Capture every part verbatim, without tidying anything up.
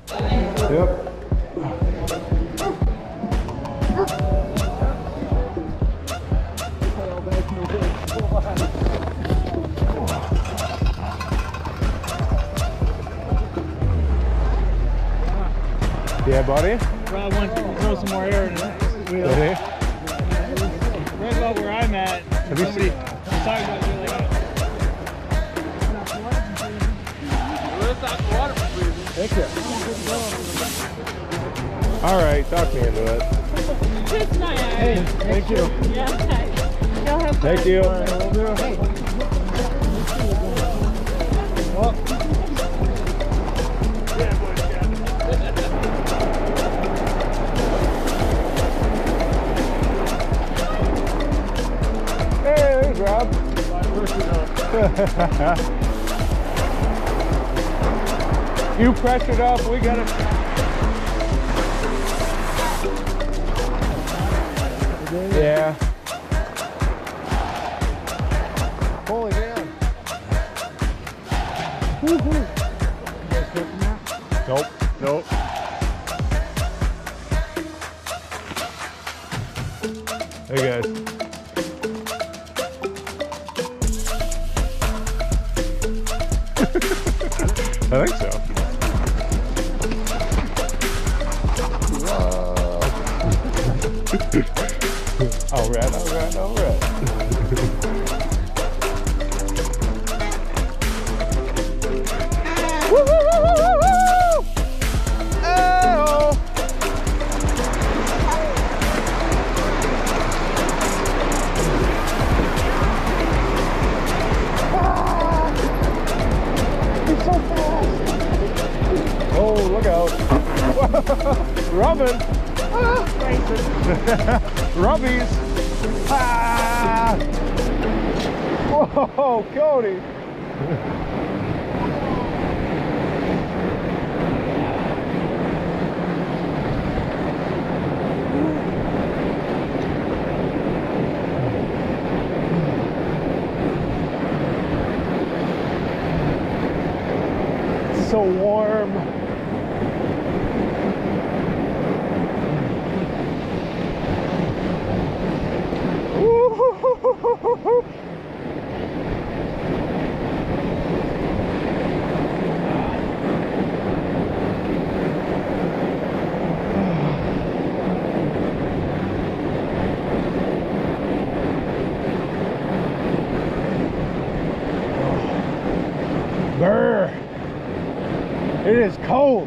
Yep. Yeah, buddy? Rob wants to throw some more air in it. Did he? Right about where I'm at. Have you seen? I'm talking about doing like Thank you. All right, talk me into it. It's not Hey, thank you. Yeah. Y'all have fun. Thank you. Oh. Hey, there's Rob. You pressured up, we got it. Yeah. Holy man. Woo-hoo. Nope, nope. Hey guys. I think so. All right, all right, all right. Woo, woo, woo, woo, woo, woo! Oh! He's so fast. Oh, look out. Rubbing. Ah, Rubbies. Ah. Whoa, Cody. It's so warm. Brr. It is cold.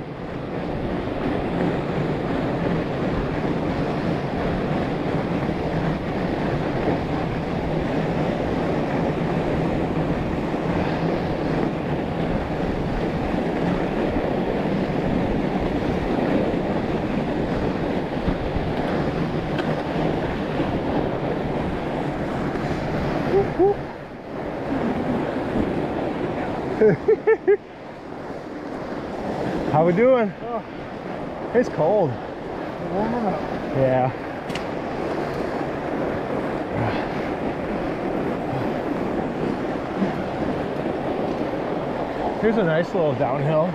How we doing? Oh. It's cold. Warming up. Yeah. Here's a nice little downhill.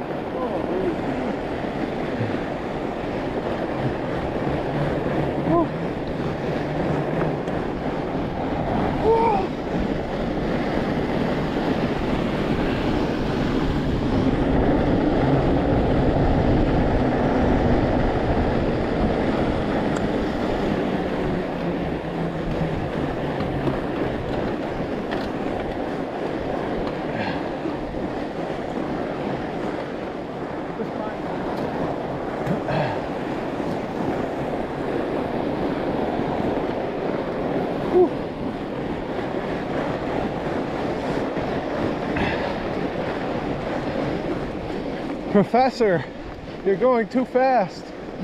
Professor, you're going too fast.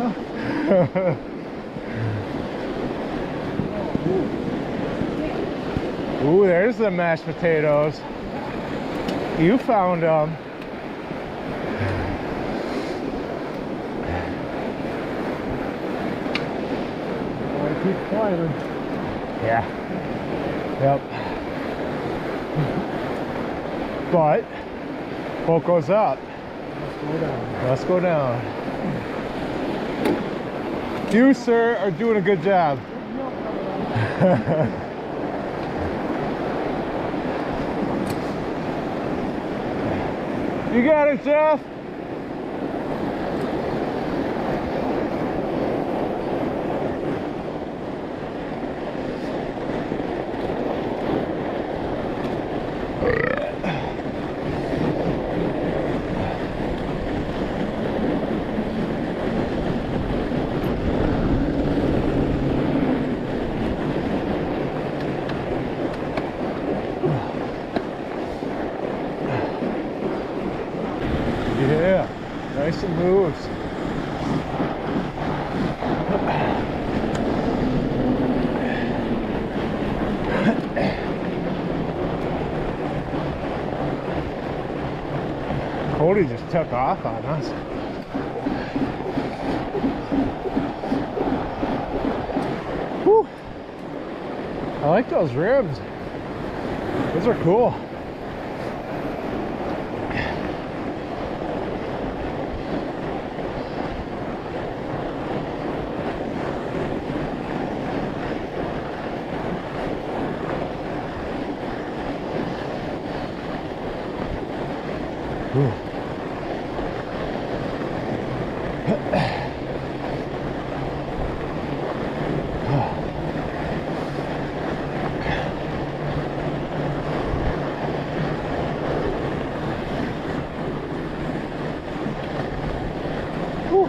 Ooh, there's the mashed potatoes. You found them. I keep climbing. Yeah. Yep. But what goes up? Let's go down. Let's go down. You, sir, are doing a good job. You got it, Jeff. Yeah, nice and moves. Cody just took off on us. Whew. I like those rims. Those are cool. Ooh. Whew.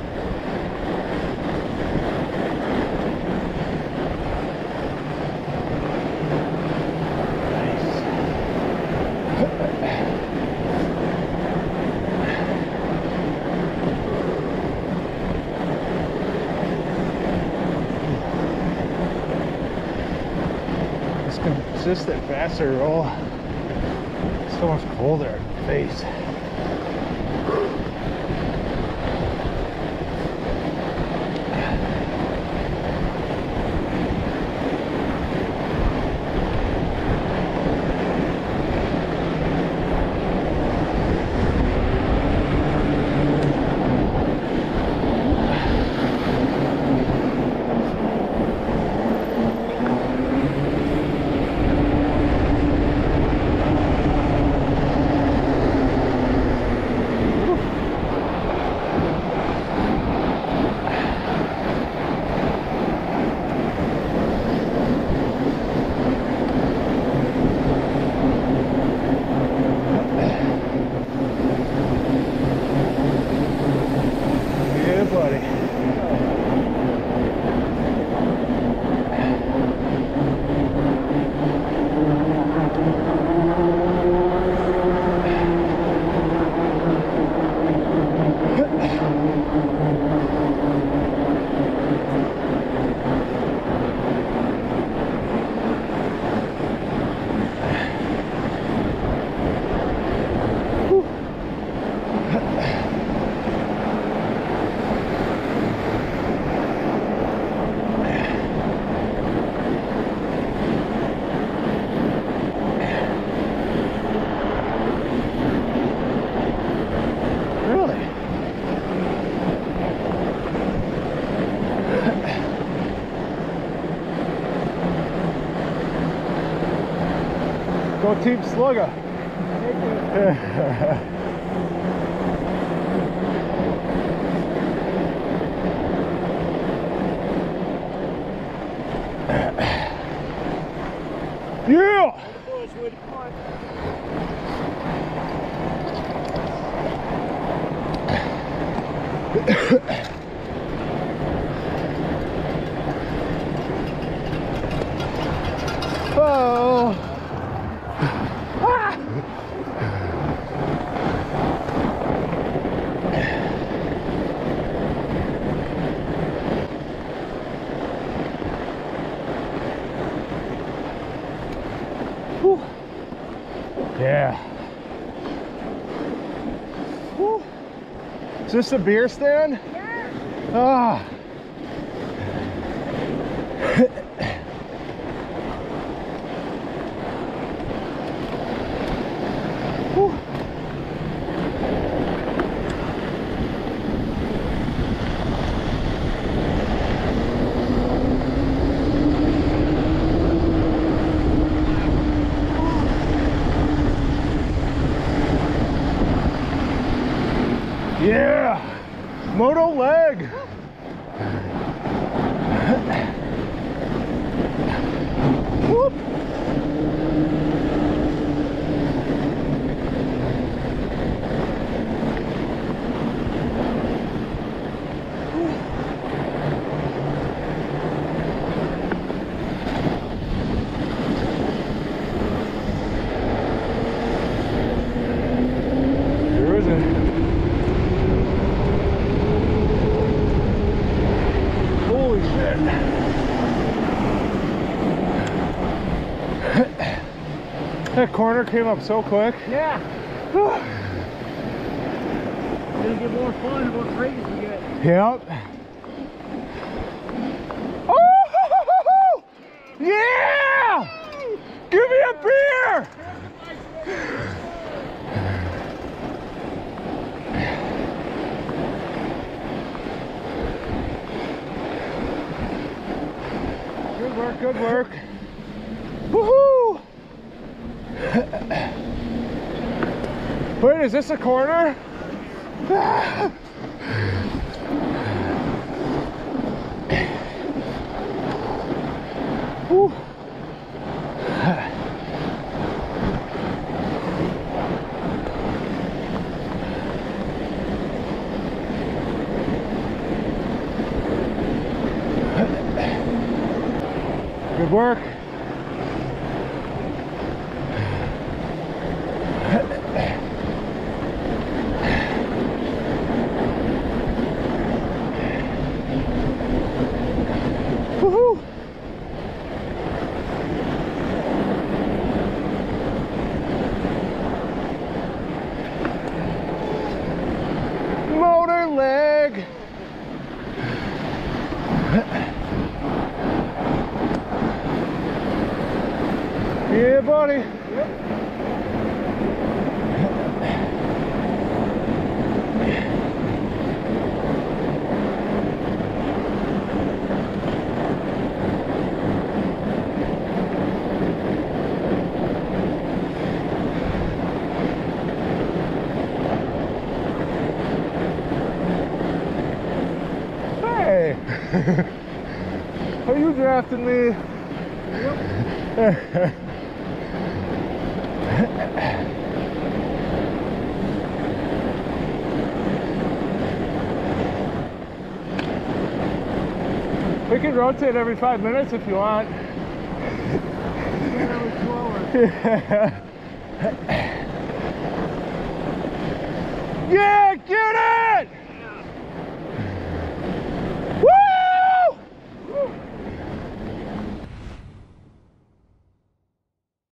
Consistent faster roll. So much colder in the face. Go Team Slugger. Yeah! Oh! Ah! Whew. Yeah. Whew. Is this a beer stand? Yeah. Ah. Yeah! Moto leg! Whoop! Holy shit. That corner came up so quick. Yeah. It'll get more fun the more crazy we get. Yep. Oh! Yeah! Give me a beer! Good work, good work. Woohoo! Wait, is this a corner? Whew. Good work. Woohoo! Motor leg. Yeah, buddy. Hey. Are you drafting me? Yep. We can rotate every five minutes if you want. Every two hours. Yeah.